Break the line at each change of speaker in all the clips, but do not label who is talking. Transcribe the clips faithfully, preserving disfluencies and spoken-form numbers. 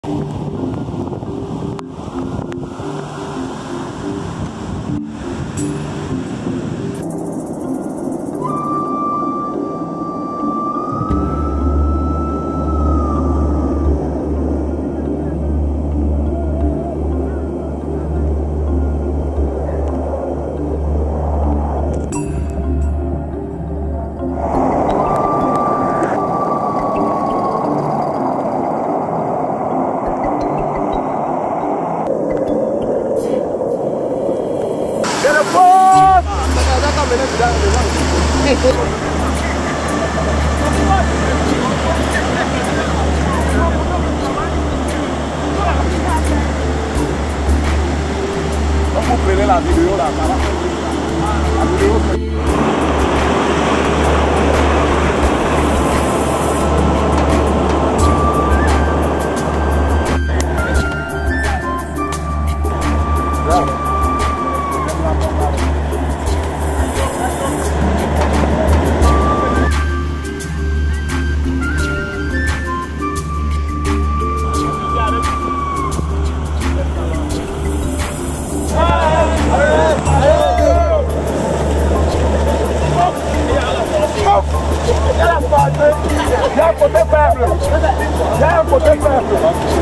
Vous prenez la vidéo là, ça va. La vidéo c'est... Il y a un côté faible. Il y a un côté faible.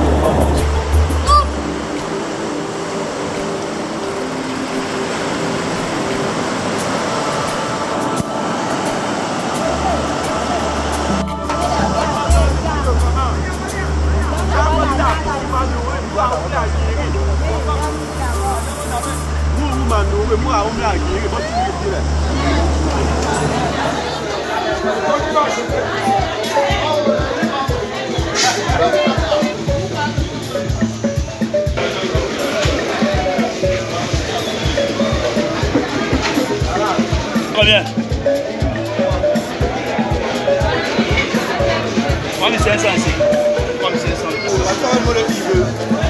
Combien? Prends les cinq cents ici. Prends les cinq cents.